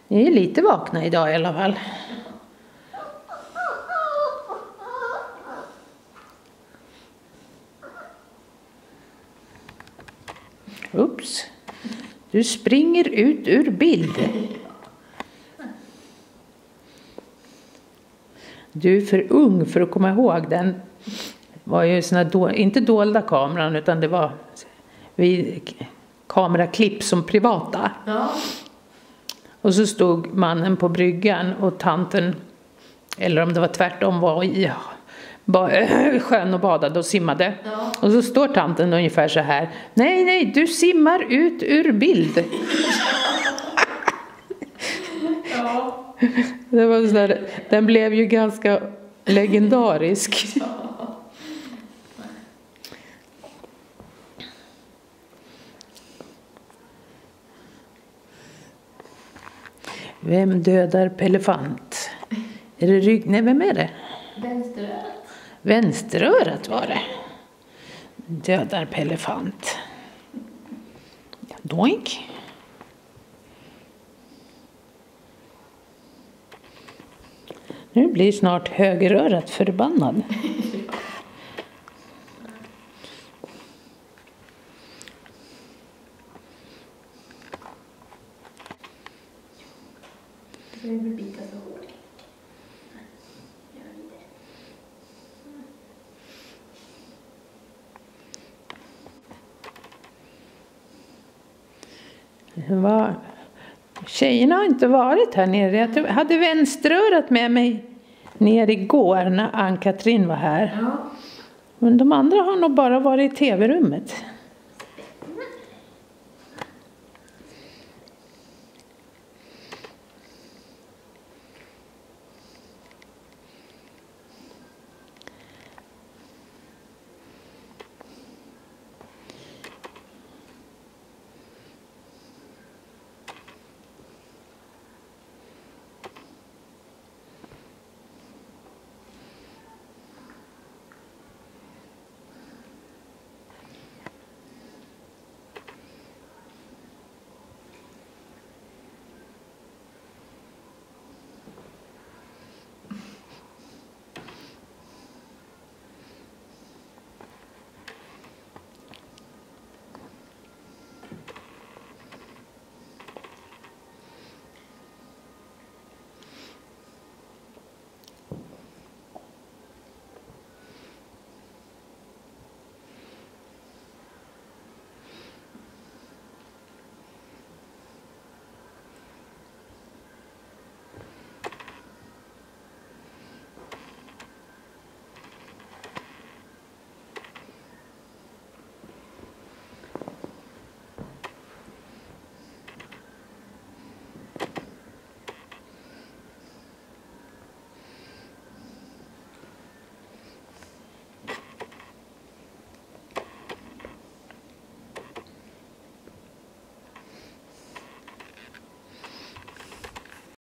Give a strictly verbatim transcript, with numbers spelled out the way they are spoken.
Ni är lite vakna idag i alla fall. Ups. Du springer ut ur bild. Du är för ung för att komma ihåg den. Det var ju såna då, inte dolda kameran utan det var vi, kameraklipp som privata. Ja. Och så stod mannen på bryggan och tanten, eller om det var tvärtom, var i sjön och badade och simmade. Ja. Och så står tanten ungefär så här. Nej, nej, du simmar ut ur bild. Ja. Det var så där, den blev ju ganska legendarisk. Vem dödar Pelefant? Är det rygg? Nej, vem är det? Vänsterörat. Vänsterörat var det. Dödar Pelefant. Doink. Nu blir snart högerörat förbannad. Det vill bita så hårt. Det var... Tjejerna har inte varit här nere. Jag hade vänsterörat med mig ner igår när Ann-Katrin var här. Ja. Men de andra har nog bara varit i tv-rummet.